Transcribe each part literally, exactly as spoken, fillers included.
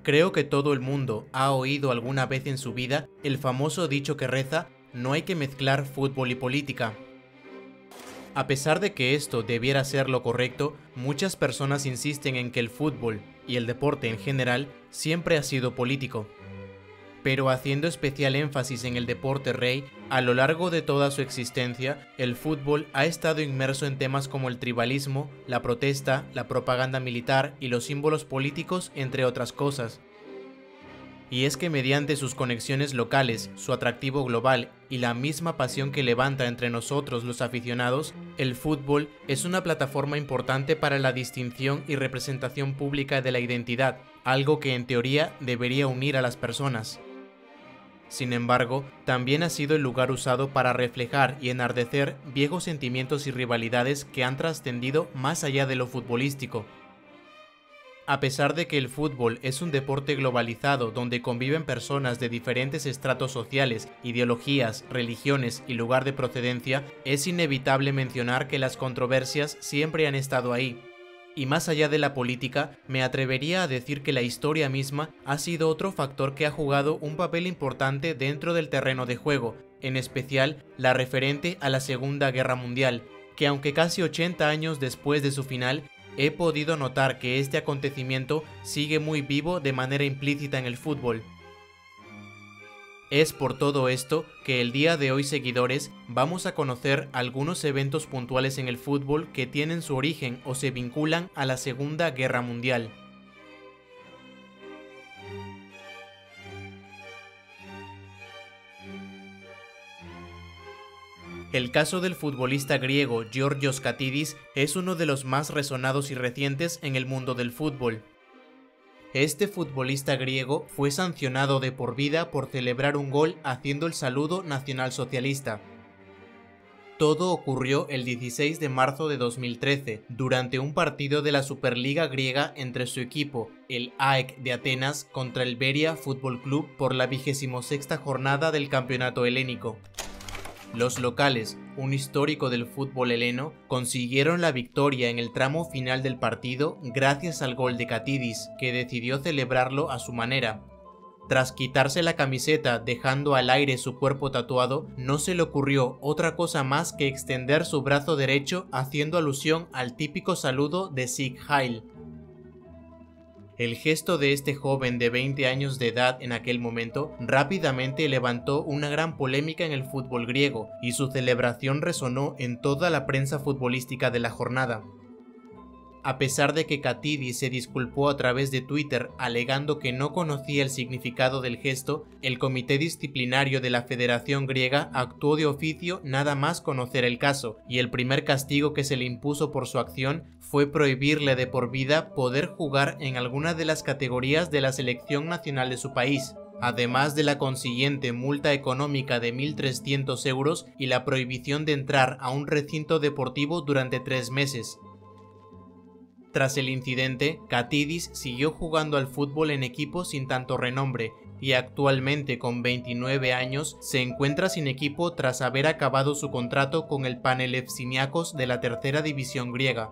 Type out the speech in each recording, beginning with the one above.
Creo que todo el mundo ha oído alguna vez en su vida el famoso dicho que reza: no hay que mezclar fútbol y política. A pesar de que esto debiera ser lo correcto, muchas personas insisten en que el fútbol, y el deporte en general, siempre ha sido político. Pero haciendo especial énfasis en el deporte rey, a lo largo de toda su existencia, el fútbol ha estado inmerso en temas como el tribalismo, la protesta, la propaganda militar y los símbolos políticos, entre otras cosas. Y es que mediante sus conexiones locales, su atractivo global y la misma pasión que levanta entre nosotros los aficionados, el fútbol es una plataforma importante para la distinción y representación pública de la identidad, algo que en teoría debería unir a las personas. Sin embargo, también ha sido el lugar usado para reflejar y enardecer viejos sentimientos y rivalidades que han trascendido más allá de lo futbolístico. A pesar de que el fútbol es un deporte globalizado donde conviven personas de diferentes estratos sociales, ideologías, religiones y lugar de procedencia, es inevitable mencionar que las controversias siempre han estado ahí. Y más allá de la política, me atrevería a decir que la historia misma ha sido otro factor que ha jugado un papel importante dentro del terreno de juego, en especial la referente a la Segunda Guerra Mundial, que aunque casi ochenta años después de su final, he podido notar que este acontecimiento sigue muy vivo de manera implícita en el fútbol. Es por todo esto que el día de hoy, seguidores, vamos a conocer algunos eventos puntuales en el fútbol que tienen su origen o se vinculan a la Segunda Guerra Mundial. El caso del futbolista griego Georgios Katidis es uno de los más resonados y recientes en el mundo del fútbol. Este futbolista griego fue sancionado de por vida por celebrar un gol haciendo el saludo nacionalsocialista. Todo ocurrió el dieciséis de marzo de dos mil trece, durante un partido de la Superliga griega entre su equipo, el A E K de Atenas, contra el Beria Fútbol Club por la vigésima sexta jornada del campeonato helénico. Los locales, un histórico del fútbol heleno, consiguieron la victoria en el tramo final del partido gracias al gol de Katidis, que decidió celebrarlo a su manera. Tras quitarse la camiseta dejando al aire su cuerpo tatuado, no se le ocurrió otra cosa más que extender su brazo derecho haciendo alusión al típico saludo de Sieg Heil. El gesto de este joven de veinte años de edad en aquel momento rápidamente levantó una gran polémica en el fútbol griego y su celebración resonó en toda la prensa futbolística de la jornada. A pesar de que Katidis se disculpó a través de Twitter alegando que no conocía el significado del gesto, el comité disciplinario de la Federación Griega actuó de oficio nada más conocer el caso, y el primer castigo que se le impuso por su acción fue prohibirle de por vida poder jugar en alguna de las categorías de la selección nacional de su país, además de la consiguiente multa económica de mil trescientos euros y la prohibición de entrar a un recinto deportivo durante tres meses. Tras el incidente, Katidis siguió jugando al fútbol en equipos sin tanto renombre y actualmente con veintinueve años se encuentra sin equipo tras haber acabado su contrato con el Panelefsiniakos de la tercera división griega.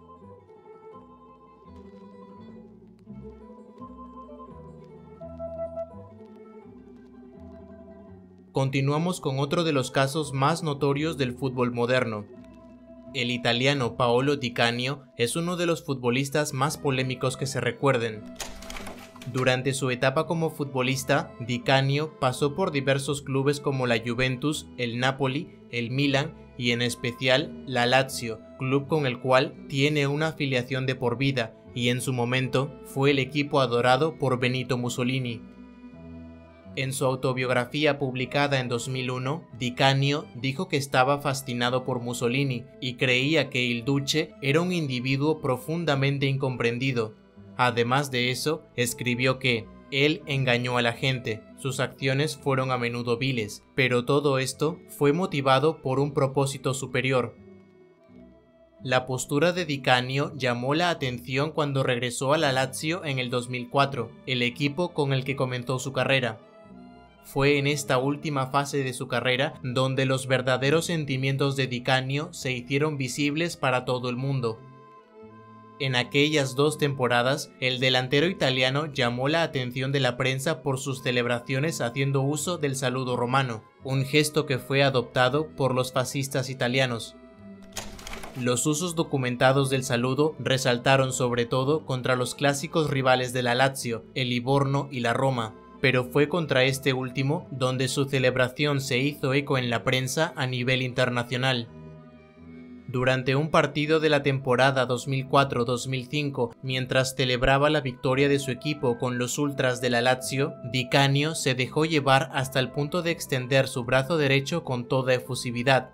Continuamos con otro de los casos más notorios del fútbol moderno. El italiano Paolo Di Canio es uno de los futbolistas más polémicos que se recuerden. Durante su etapa como futbolista, Di Canio pasó por diversos clubes como la Juventus, el Napoli, el Milan y en especial la Lazio, club con el cual tiene una afiliación de por vida y en su momento fue el equipo adorado por Benito Mussolini. En su autobiografía publicada en dos mil uno, Di Canio dijo que estaba fascinado por Mussolini y creía que Il Duce era un individuo profundamente incomprendido. Además de eso, escribió que él engañó a la gente, sus acciones fueron a menudo viles, pero todo esto fue motivado por un propósito superior. La postura de Di Canio llamó la atención cuando regresó a la Lazio en el dos mil cuatro, el equipo con el que comenzó su carrera. Fue en esta última fase de su carrera donde los verdaderos sentimientos de Di Canio se hicieron visibles para todo el mundo. En aquellas dos temporadas, el delantero italiano llamó la atención de la prensa por sus celebraciones haciendo uso del saludo romano, un gesto que fue adoptado por los fascistas italianos. Los usos documentados del saludo resaltaron sobre todo contra los clásicos rivales de la Lazio, el Livorno y la Roma, pero fue contra este último donde su celebración se hizo eco en la prensa a nivel internacional. Durante un partido de la temporada dos mil cuatro dos mil cinco, mientras celebraba la victoria de su equipo con los ultras de la Lazio, Di Canio se dejó llevar hasta el punto de extender su brazo derecho con toda efusividad.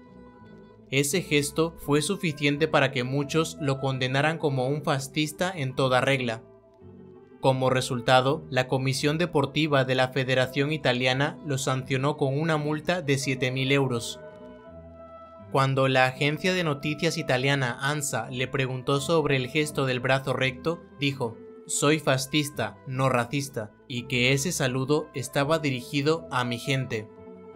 Ese gesto fue suficiente para que muchos lo condenaran como un fascista en toda regla. Como resultado, la Comisión Deportiva de la Federación Italiana lo sancionó con una multa de siete mil euros. Cuando la agencia de noticias italiana ANSA le preguntó sobre el gesto del brazo recto, dijo: «Soy fascista, no racista, y que ese saludo estaba dirigido a mi gente».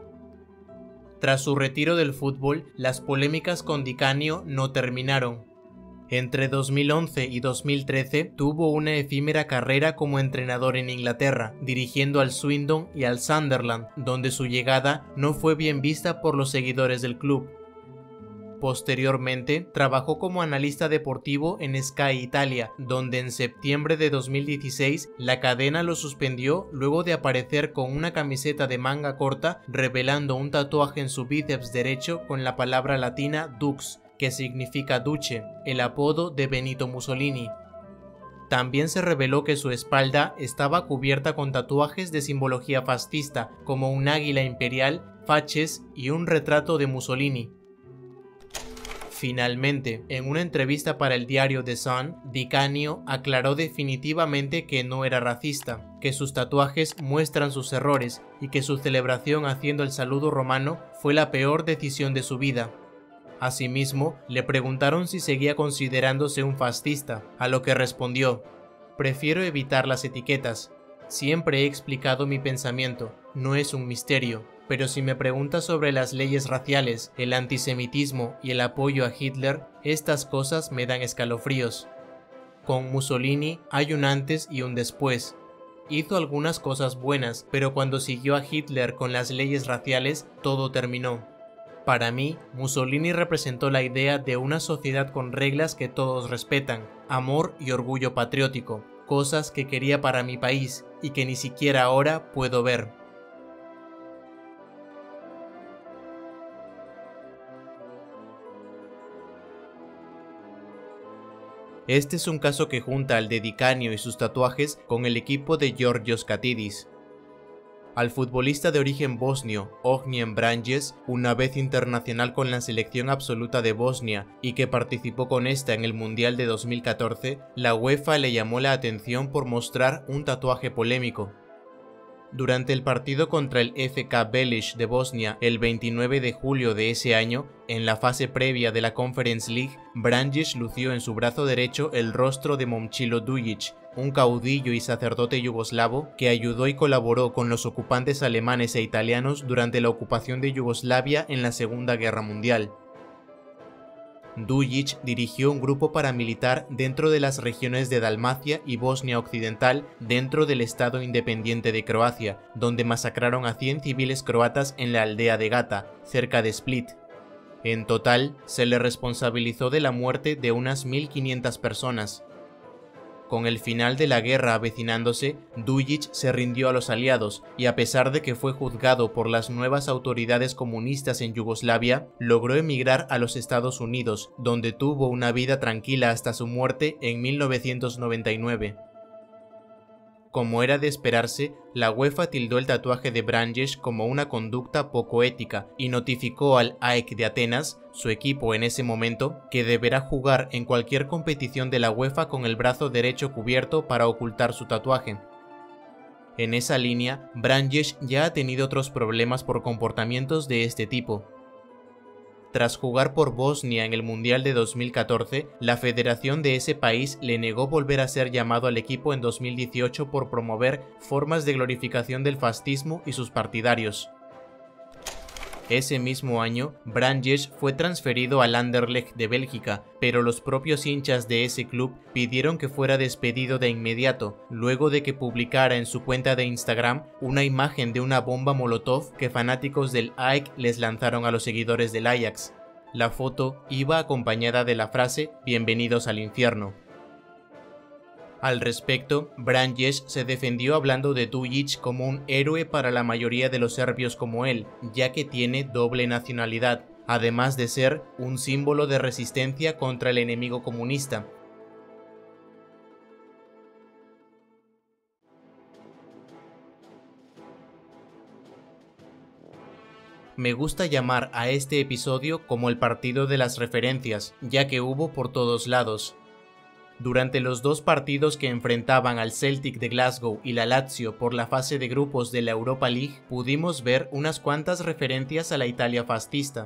Tras su retiro del fútbol, las polémicas con Di Canio no terminaron. Entre dos mil once y dos mil trece tuvo una efímera carrera como entrenador en Inglaterra, dirigiendo al Swindon y al Sunderland, donde su llegada no fue bien vista por los seguidores del club. Posteriormente, trabajó como analista deportivo en Sky Italia, donde en septiembre de dos mil dieciséis la cadena lo suspendió luego de aparecer con una camiseta de manga corta revelando un tatuaje en su bíceps derecho con la palabra latina Dux, que significa duce, el apodo de Benito Mussolini. También se reveló que su espalda estaba cubierta con tatuajes de simbología fascista, como un águila imperial, faches y un retrato de Mussolini. Finalmente, en una entrevista para el diario The Sun, Di Canio aclaró definitivamente que no era racista, que sus tatuajes muestran sus errores y que su celebración haciendo el saludo romano fue la peor decisión de su vida. Asimismo, le preguntaron si seguía considerándose un fascista, a lo que respondió: «Prefiero evitar las etiquetas. Siempre he explicado mi pensamiento, no es un misterio. Pero si me preguntas sobre las leyes raciales, el antisemitismo y el apoyo a Hitler, estas cosas me dan escalofríos. Con Mussolini hay un antes y un después. Hizo algunas cosas buenas, pero cuando siguió a Hitler con las leyes raciales, todo terminó. Para mí, Mussolini representó la idea de una sociedad con reglas que todos respetan, amor y orgullo patriótico, cosas que quería para mi país y que ni siquiera ahora puedo ver». Este es un caso que junta al de Di Canio y sus tatuajes con el equipo de Giorgos Katidis. Al futbolista de origen bosnio, Ognjen Branjes, una vez internacional con la selección absoluta de Bosnia y que participó con esta en el Mundial de dos mil catorce, la UEFA le llamó la atención por mostrar un tatuaje polémico. Durante el partido contra el F K Belish de Bosnia el veintinueve de julio de ese año, en la fase previa de la Conference League, Branjes lució en su brazo derecho el rostro de Momčilo Dujic, un caudillo y sacerdote yugoslavo que ayudó y colaboró con los ocupantes alemanes e italianos durante la ocupación de Yugoslavia en la Segunda Guerra Mundial. Dujic dirigió un grupo paramilitar dentro de las regiones de Dalmacia y Bosnia Occidental dentro del Estado independiente de Croacia, donde masacraron a cien civiles croatas en la aldea de Gata, cerca de Split. En total, se le responsabilizó de la muerte de unas mil quinientas personas. Con el final de la guerra avecinándose, Dujic se rindió a los aliados y a pesar de que fue juzgado por las nuevas autoridades comunistas en Yugoslavia, logró emigrar a los Estados Unidos, donde tuvo una vida tranquila hasta su muerte en mil novecientos noventa y nueve. Como era de esperarse, la UEFA tildó el tatuaje de Branjes como una conducta poco ética y notificó al A E C de Atenas, su equipo en ese momento, que deberá jugar en cualquier competición de la UEFA con el brazo derecho cubierto para ocultar su tatuaje. En esa línea, Branjes ya ha tenido otros problemas por comportamientos de este tipo. Tras jugar por Bosnia en el Mundial de dos mil catorce, la federación de ese país le negó volver a ser llamado al equipo en dos mil dieciocho por promover formas de glorificación del fascismo y sus partidarios. Ese mismo año, Branjes fue transferido al Anderlecht de Bélgica, pero los propios hinchas de ese club pidieron que fuera despedido de inmediato, luego de que publicara en su cuenta de Instagram una imagen de una bomba molotov que fanáticos del A E K les lanzaron a los seguidores del Ajax. La foto iba acompañada de la frase «Bienvenidos al infierno». Al respecto, Branjes se defendió hablando de Dujic como un héroe para la mayoría de los serbios como él, ya que tiene doble nacionalidad, además de ser un símbolo de resistencia contra el enemigo comunista. Me gusta llamar a este episodio como el partido de las referencias, ya que hubo por todos lados. Durante los dos partidos que enfrentaban al Celtic de Glasgow y la Lazio por la fase de grupos de la Europa League, pudimos ver unas cuantas referencias a la Italia fascista.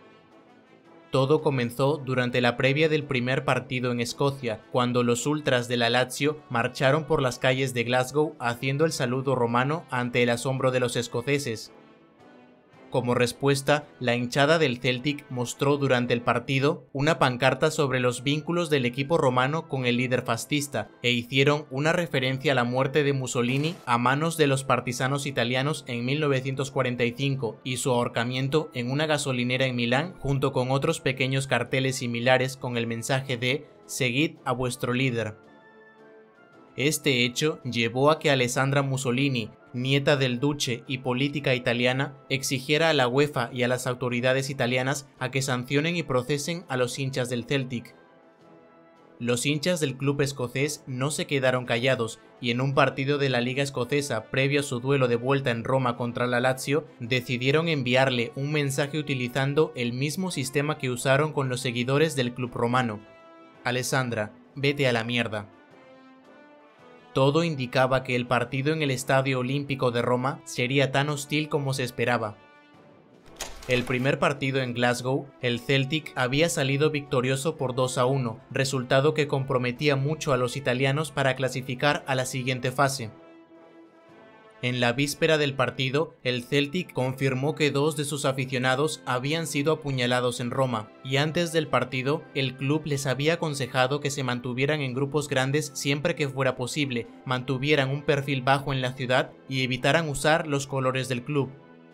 Todo comenzó durante la previa del primer partido en Escocia, cuando los ultras de la Lazio marcharon por las calles de Glasgow haciendo el saludo romano ante el asombro de los escoceses. Como respuesta, la hinchada del Celtic mostró durante el partido una pancarta sobre los vínculos del equipo romano con el líder fascista e hicieron una referencia a la muerte de Mussolini a manos de los partisanos italianos en mil novecientos cuarenta y cinco y su ahorcamiento en una gasolinera en Milán, junto con otros pequeños carteles similares con el mensaje de «Seguid a vuestro líder». Este hecho llevó a que Alessandra Mussolini, nieta del duce y política italiana, exigiera a la UEFA y a las autoridades italianas a que sancionen y procesen a los hinchas del Celtic. Los hinchas del club escocés no se quedaron callados y en un partido de la Liga Escocesa previo a su duelo de vuelta en Roma contra la Lazio, decidieron enviarle un mensaje utilizando el mismo sistema que usaron con los seguidores del club romano: «Alessandra, vete a la mierda». Todo indicaba que el partido en el Estadio Olímpico de Roma sería tan hostil como se esperaba. El primer partido en Glasgow, el Celtic había salido victorioso por dos a uno, resultado que comprometía mucho a los italianos para clasificar a la siguiente fase. En la víspera del partido, el Celtic confirmó que dos de sus aficionados habían sido apuñalados en Roma, y antes del partido, el club les había aconsejado que se mantuvieran en grupos grandes siempre que fuera posible, mantuvieran un perfil bajo en la ciudad y evitaran usar los colores del club.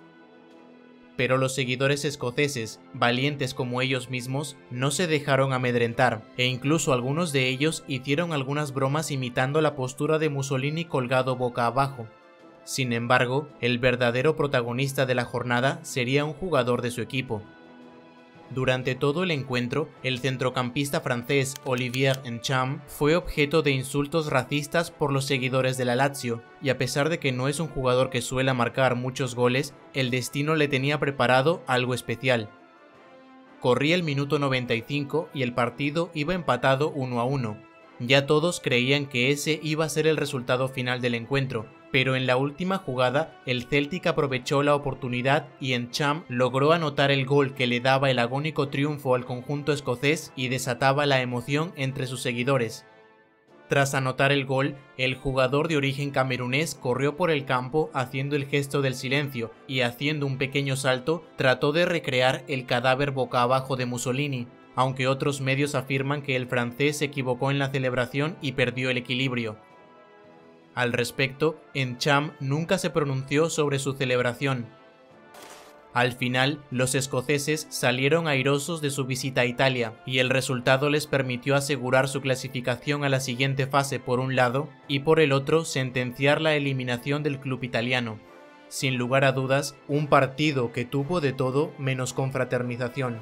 Pero los seguidores escoceses, valientes como ellos mismos, no se dejaron amedrentar, e incluso algunos de ellos hicieron algunas bromas imitando la postura de Mussolini colgado boca abajo. Sin embargo, el verdadero protagonista de la jornada sería un jugador de su equipo. Durante todo el encuentro, el centrocampista francés Olivier Ntcham fue objeto de insultos racistas por los seguidores de la Lazio, y a pesar de que no es un jugador que suele marcar muchos goles, el destino le tenía preparado algo especial. Corría el minuto noventa y cinco y el partido iba empatado uno a uno. Ya todos creían que ese iba a ser el resultado final del encuentro, pero en la última jugada el Celtic aprovechó la oportunidad y Ntcham logró anotar el gol que le daba el agónico triunfo al conjunto escocés y desataba la emoción entre sus seguidores. Tras anotar el gol, el jugador de origen camerunés corrió por el campo haciendo el gesto del silencio y haciendo un pequeño salto trató de recrear el cadáver boca abajo de Mussolini, aunque otros medios afirman que el francés se equivocó en la celebración y perdió el equilibrio. Al respecto, Ntcham nunca se pronunció sobre su celebración. Al final, los escoceses salieron airosos de su visita a Italia, y el resultado les permitió asegurar su clasificación a la siguiente fase por un lado, y por el otro sentenciar la eliminación del club italiano. Sin lugar a dudas, un partido que tuvo de todo menos confraternización.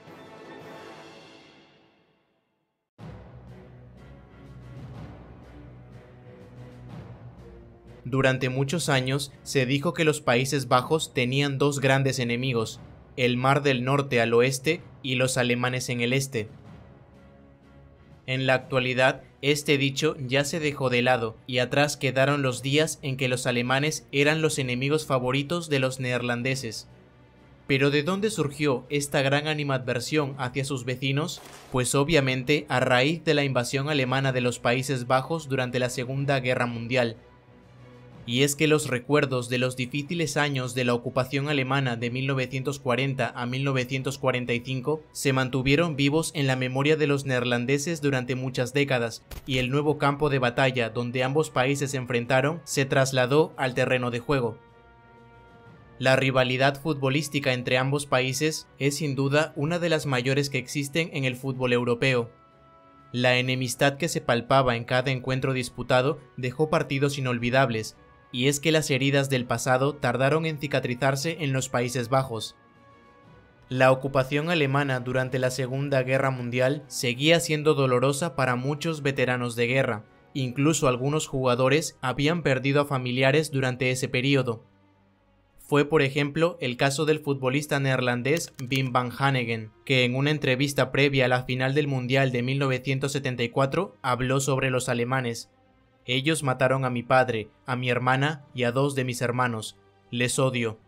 Durante muchos años se dijo que los Países Bajos tenían dos grandes enemigos, el Mar del Norte al oeste y los alemanes en el este. En la actualidad, este dicho ya se dejó de lado y atrás quedaron los días en que los alemanes eran los enemigos favoritos de los neerlandeses. ¿Pero de dónde surgió esta gran animadversión hacia sus vecinos? Pues obviamente a raíz de la invasión alemana de los Países Bajos durante la Segunda Guerra Mundial. Y es que los recuerdos de los difíciles años de la ocupación alemana de mil novecientos cuarenta a mil novecientos cuarenta y cinco se mantuvieron vivos en la memoria de los neerlandeses durante muchas décadas, y el nuevo campo de batalla donde ambos países se enfrentaron se trasladó al terreno de juego. La rivalidad futbolística entre ambos países es sin duda una de las mayores que existen en el fútbol europeo. La enemistad que se palpaba en cada encuentro disputado dejó partidos inolvidables, y es que las heridas del pasado tardaron en cicatrizarse en los Países Bajos. La ocupación alemana durante la Segunda Guerra Mundial seguía siendo dolorosa para muchos veteranos de guerra, incluso algunos jugadores habían perdido a familiares durante ese periodo. Fue por ejemplo el caso del futbolista neerlandés Wim van Hanegem, que en una entrevista previa a la final del Mundial de mil novecientos setenta y cuatro habló sobre los alemanes. Ellos mataron a mi padre, a mi hermana y a dos de mis hermanos. Les odio.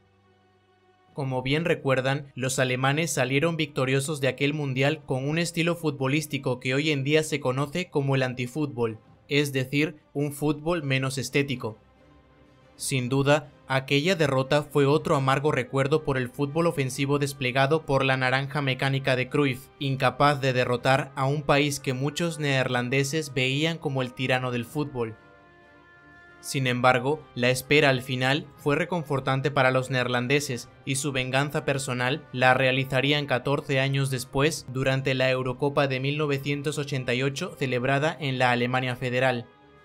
Como bien recuerdan, los alemanes salieron victoriosos de aquel mundial con un estilo futbolístico que hoy en día se conoce como el antifútbol, es decir, un fútbol menos estético. Sin duda, aquella derrota fue otro amargo recuerdo por el fútbol ofensivo desplegado por la naranja mecánica de Cruyff, incapaz de derrotar a un país que muchos neerlandeses veían como el tirano del fútbol. Sin embargo, la espera al final fue reconfortante para los neerlandeses y su venganza personal la realizarían catorce años después durante la Eurocopa de mil novecientos ochenta y ocho celebrada en la Alemania Federal.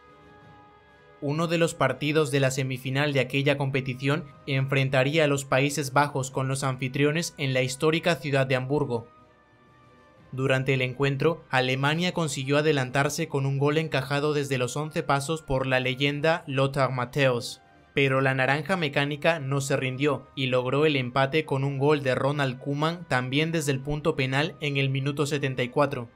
Uno de los partidos de la semifinal de aquella competición enfrentaría a los Países Bajos con los anfitriones en la histórica ciudad de Hamburgo. Durante el encuentro, Alemania consiguió adelantarse con un gol encajado desde los once pasos por la leyenda Lothar Matthäus, pero la naranja mecánica no se rindió y logró el empate con un gol de Ronald Koeman también desde el punto penal en el minuto setenta y cuatro.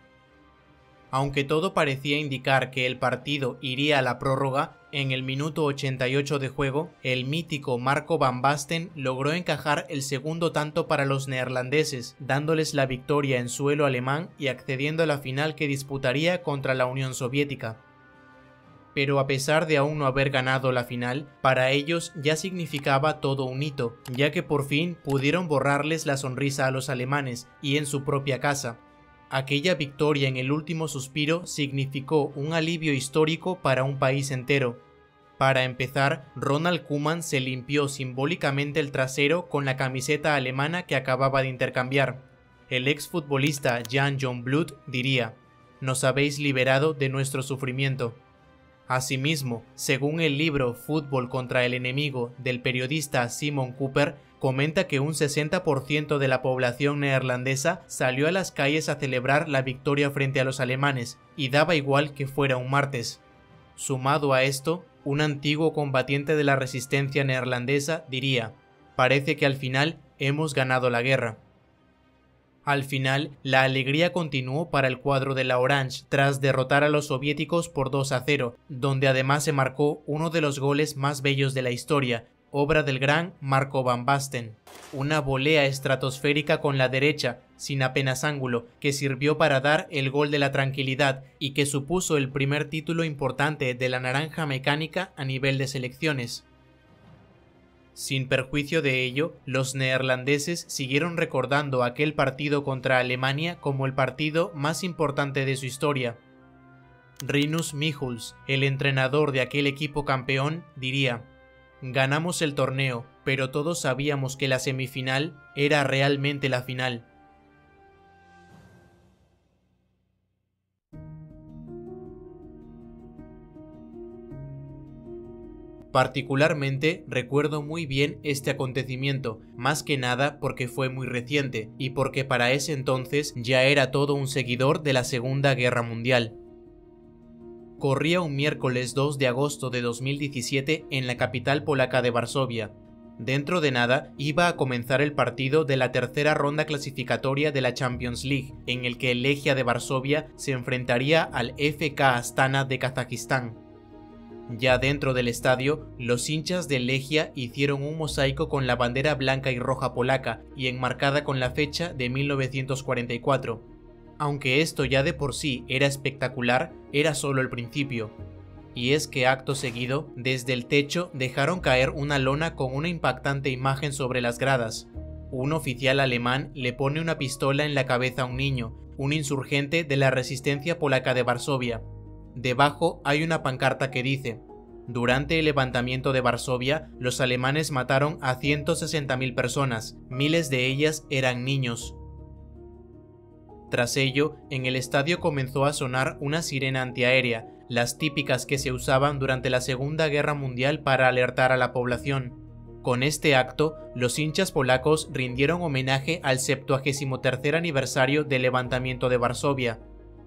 Aunque todo parecía indicar que el partido iría a la prórroga, en el minuto ochenta y ocho de juego, el mítico Marco van Basten logró encajar el segundo tanto para los neerlandeses, dándoles la victoria en suelo alemán y accediendo a la final que disputaría contra la Unión Soviética. Pero a pesar de aún no haber ganado la final, para ellos ya significaba todo un hito, ya que por fin pudieron borrarles la sonrisa a los alemanes, y en su propia casa. Aquella victoria en el último suspiro significó un alivio histórico para un país entero. Para empezar, Ronald Koeman se limpió simbólicamente el trasero con la camiseta alemana que acababa de intercambiar. El exfutbolista Jan Jongbloed diría: «Nos habéis liberado de nuestro sufrimiento». Asimismo, según el libro Fútbol contra el enemigo del periodista Simon Cooper, comenta que un sesenta por ciento de la población neerlandesa salió a las calles a celebrar la victoria frente a los alemanes, y daba igual que fuera un martes. Sumado a esto, un antiguo combatiente de la resistencia neerlandesa diría: «Parece que al final hemos ganado la guerra». Al final, la alegría continuó para el cuadro de la Orange tras derrotar a los soviéticos por dos a cero, donde además se marcó uno de los goles más bellos de la historia, obra del gran Marco van Basten. Una volea estratosférica con la derecha, sin apenas ángulo, que sirvió para dar el gol de la tranquilidad y que supuso el primer título importante de la naranja mecánica a nivel de selecciones. Sin perjuicio de ello, los neerlandeses siguieron recordando aquel partido contra Alemania como el partido más importante de su historia. Rinus Michels, el entrenador de aquel equipo campeón, diría: «Ganamos el torneo, pero todos sabíamos que la semifinal era realmente la final». Particularmente recuerdo muy bien este acontecimiento, más que nada porque fue muy reciente y porque para ese entonces ya era todo un seguidor de la Segunda Guerra Mundial. Corría un miércoles dos de agosto de dos mil diecisiete en la capital polaca de Varsovia. Dentro de nada iba a comenzar el partido de la tercera ronda clasificatoria de la Champions League, en el que el Legia de Varsovia se enfrentaría al F K Astana de Kazajistán. Ya dentro del estadio, los hinchas del Legia hicieron un mosaico con la bandera blanca y roja polaca y enmarcada con la fecha de mil novecientos cuarenta y cuatro. Aunque esto ya de por sí era espectacular, era solo el principio. y es que acto seguido, desde el techo dejaron caer una lona con una impactante imagen sobre las gradas. Un oficial alemán le pone una pistola en la cabeza a un niño, un insurgente de la resistencia polaca de Varsovia. Debajo hay una pancarta que dice: durante el levantamiento de Varsovia, los alemanes mataron a ciento sesenta mil personas, miles de ellas eran niños. Tras ello, en el estadio comenzó a sonar una sirena antiaérea, las típicas que se usaban durante la Segunda Guerra Mundial para alertar a la población. Con este acto, los hinchas polacos rindieron homenaje al septuagésimo tercer aniversario del levantamiento de Varsovia.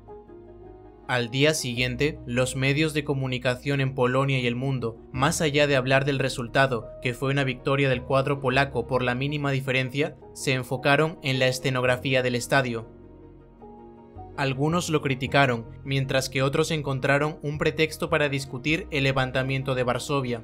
Al día siguiente, los medios de comunicación en Polonia y el mundo, más allá de hablar del resultado, que fue una victoria del cuadro polaco por la mínima diferencia, se enfocaron en la escenografía del estadio. Algunos lo criticaron, mientras que otros encontraron un pretexto para discutir el levantamiento de Varsovia.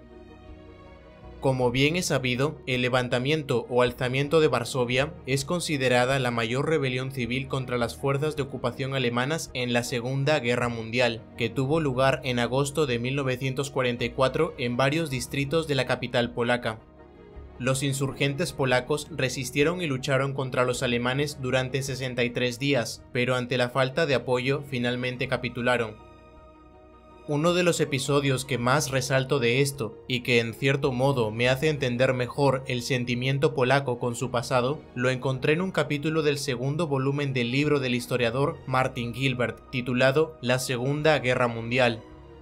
Como bien es sabido, el levantamiento o alzamiento de Varsovia es considerada la mayor rebelión civil contra las fuerzas de ocupación alemanas en la Segunda Guerra Mundial, que tuvo lugar en agosto de mil novecientos cuarenta y cuatro en varios distritos de la capital polaca. Los insurgentes polacos resistieron y lucharon contra los alemanes durante sesenta y tres días, pero ante la falta de apoyo finalmente capitularon. Uno de los episodios que más resalto de esto, y que en cierto modo me hace entender mejor el sentimiento polaco con su pasado, lo encontré en un capítulo del segundo volumen del libro del historiador Martin Gilbert, titulado La Segunda Guerra Mundial.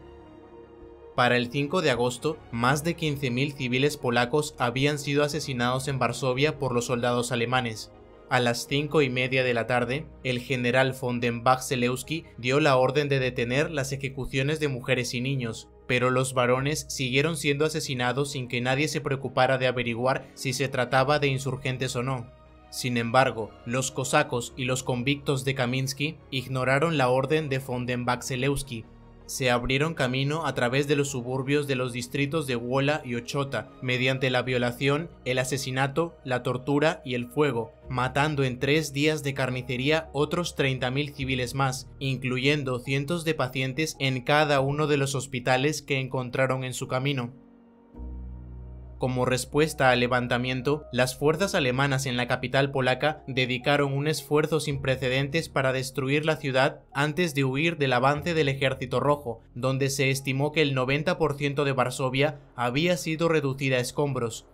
Para el cinco de agosto, más de quince mil civiles polacos habían sido asesinados en Varsovia por los soldados alemanes. A las cinco y media de la tarde, el general von den Bach-Zelewski dio la orden de detener las ejecuciones de mujeres y niños, pero los varones siguieron siendo asesinados sin que nadie se preocupara de averiguar si se trataba de insurgentes o no. Sin embargo, los cosacos y los convictos de Kamiński ignoraron la orden de von den Bach-Zelewski. Se abrieron camino a través de los suburbios de los distritos de Wola y Ochota, mediante la violación, el asesinato, la tortura y el fuego, matando en tres días de carnicería otros treinta mil civiles más, incluyendo cientos de pacientes en cada uno de los hospitales que encontraron en su camino. Como respuesta al levantamiento, las fuerzas alemanas en la capital polaca dedicaron un esfuerzo sin precedentes para destruir la ciudad antes de huir del avance del Ejército Rojo, donde se estimó que el noventa por ciento de Varsovia había sido reducida a escombros.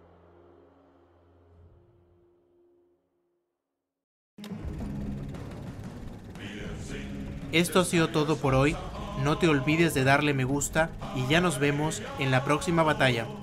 Esto ha sido todo por hoy, no te olvides de darle me gusta y ya nos vemos en la próxima batalla.